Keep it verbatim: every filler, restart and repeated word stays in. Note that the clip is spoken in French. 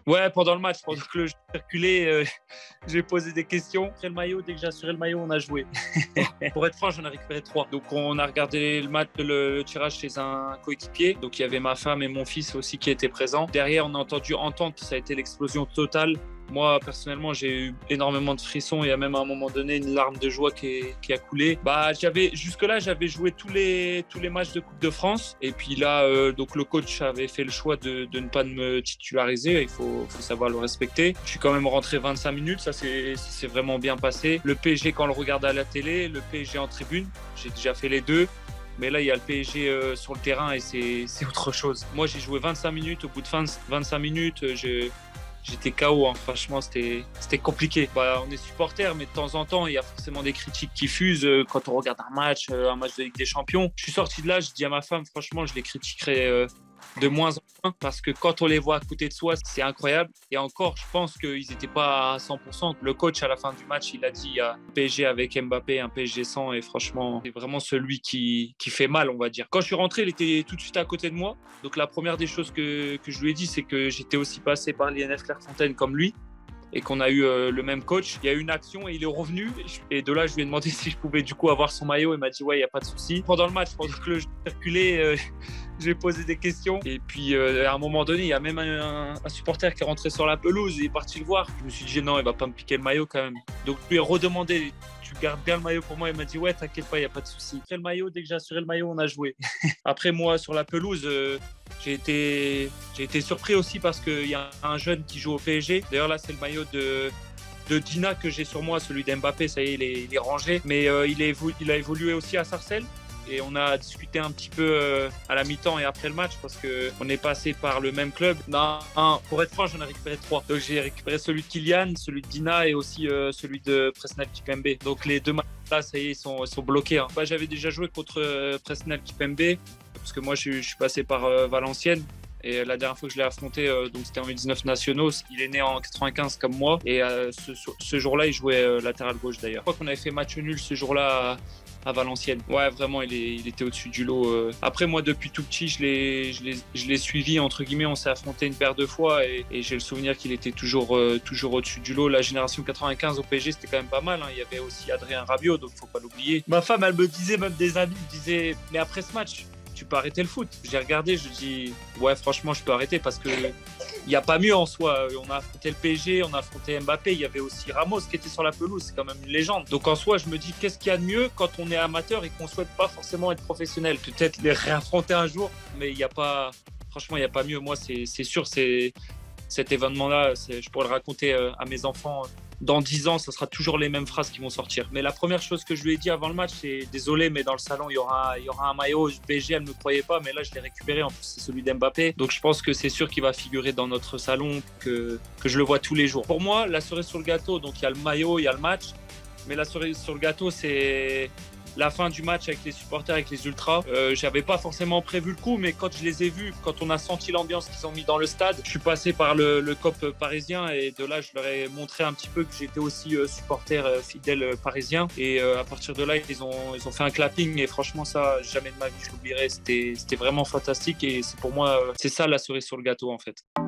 Ouais, pendant le match, pendant que le jeu circulait, euh, j'ai posé des questions. Après le maillot, dès que j'ai assuré le maillot, on a joué. Pour être franc, j'en ai récupéré trois. Donc on a regardé le match, le, le tirage chez un coéquipier. Donc il y avait ma femme et mon fils aussi qui étaient présents. Derrière, on a entendu entente, ça a été l'explosion totale. Moi, personnellement, j'ai eu énormément de frissons. Il y a même à un moment donné une larme de joie qui, est, qui a coulé. Bah, j'avais, jusque-là, j'avais joué tous les, tous les matchs de Coupe de France. Et puis là, euh, donc le coach avait fait le choix de, de ne pas me titulariser. Il faut, faut savoir le respecter. Je suis quand même rentré vingt-cinq minutes. Ça, c'est, ça s'est vraiment bien passé. Le P S G, quand on le regarde à la télé, le P S G en tribune, j'ai déjà fait les deux. Mais là, il y a le P S G euh, sur le terrain et c'est, c'est autre chose. Moi, j'ai joué vingt-cinq minutes. Au bout de vingt-cinq minutes, je... J'étais K O, hein. Franchement, c'était, c'était compliqué. Bah, on est supporter, mais de temps en temps, il y a forcément des critiques qui fusent euh, quand on regarde un match, euh, un match de Ligue des Champions. Je suis sorti de là, je dis à ma femme, franchement, je les critiquerai euh, de moins en moins parce que quand on les voit à côté de soi, c'est incroyable. Et encore, je pense qu'ils n'étaient pas à cent pour cent. Le coach, à la fin du match, il a dit il y a un P S G avec Mbappé, un P S G sans. Et franchement, c'est vraiment celui qui, qui fait mal, on va dire. Quand je suis rentré, il était tout de suite à côté de moi. Donc la première des choses que, que je lui ai dit, c'est que j'étais aussi passé par l'I N F Clairefontaine comme lui et qu'on a eu euh, le même coach. Il y a eu une action et il est revenu. Et de là, je lui ai demandé si je pouvais du coup avoir son maillot. Il m'a dit ouais, il n'y a pas de souci. Pendant le match, pendant que le jeu circulait, euh, j'ai posé des questions. Et puis euh, à un moment donné, il y a même un, un supporter qui est rentré sur la pelouse. Il est parti le voir. Je me suis dit non, il va pas me piquer le maillot quand même. Donc je lui ai redemandé, tu gardes bien le maillot pour moi? Il m'a dit ouais, t'inquiète pas, il n'y a pas de souci. Après le maillot, dès que j'ai assuré le maillot, on a joué. Après moi, sur la pelouse, euh, j'ai été, j'ai été surpris aussi parce qu'il y a un jeune qui joue au P S G. D'ailleurs là, c'est le maillot de... de Dina que j'ai sur moi, celui d'Mbappé, ça y est, il est, il est rangé. Mais euh, il, est, il a évolué aussi à Sarcelles. Et on a discuté un petit peu euh, à la mi-temps et après le match parce qu'on est passé par le même club. Non, un, pour être franc, j'en ai récupéré trois. Donc j'ai récupéré celui de Kylian, celui de Dina et aussi euh, celui de Presnel Kipembe. Donc les deux matchs là, ça y est, ils sont, ils sont bloqués. Hein. Bah, j'avais déjà joué contre euh, Presnel Kipembe parce que moi je, je suis passé par euh, Valenciennes. Et la dernière fois que je l'ai affronté, euh, donc c'était en U dix-neuf nationaux, il est né en quatre-vingt-quinze comme moi. Et euh, ce, ce jour-là, il jouait euh, latéral gauche d'ailleurs. Je crois qu'on avait fait match nul ce jour-là à, à Valenciennes. Ouais, vraiment, il, est, il était au-dessus du lot. Euh. Après, moi, depuis tout petit, je l'ai, je l'ai, je l'ai suivi, entre guillemets. On s'est affronté une paire de fois et, et j'ai le souvenir qu'il était toujours, euh, toujours au-dessus du lot. La génération quatre-vingt-quinze au P S G, c'était quand même pas mal. Hein. Il y avait aussi Adrien Rabiot, donc faut pas l'oublier. Ma femme, elle me disait, même des amis, me disaient, mais après ce match, tu peux arrêter le foot. J'ai regardé, je dis ouais, franchement, je peux arrêter parce que il n'y a pas mieux en soi. On a affronté le P S G, on a affronté Mbappé, il y avait aussi Ramos qui était sur la pelouse, c'est quand même une légende. Donc en soi, je me dis qu'est-ce qu'il y a de mieux quand on est amateur et qu'on souhaite pas forcément être professionnel. Peut-être les réaffronter un jour, mais il n'y a pas, franchement, il n'y a pas mieux. Moi, c'est, c'est sûr, c'est cet événement-là, c'est, je pourrais le raconter à mes enfants. Dans dix ans, ça sera toujours les mêmes phrases qui vont sortir. Mais la première chose que je lui ai dit avant le match, c'est désolé, mais dans le salon, il y aura, il y aura un maillot P S G, elle ne me croyait pas, mais là, je l'ai récupéré. En plus, c'est celui d'Mbappé. Donc, je pense que c'est sûr qu'il va figurer dans notre salon, que, que je le vois tous les jours. Pour moi, la cerise sur le gâteau, donc il y a le maillot, il y a le match. Mais la cerise sur le gâteau, c'est la fin du match avec les supporters, avec les ultras. Euh, j'avais pas forcément prévu le coup, mais quand je les ai vus, quand on a senti l'ambiance qu'ils ont mis dans le stade, je suis passé par le, le C O P parisien et de là, je leur ai montré un petit peu que j'étais aussi euh, supporter euh, fidèle euh, parisien. Et euh, à partir de là, ils ont, ils ont fait un clapping et franchement, ça, jamais de ma vie, je l'oublierai. C'était, c'était vraiment fantastique et c'est pour moi, euh, c'est ça la cerise sur le gâteau en fait.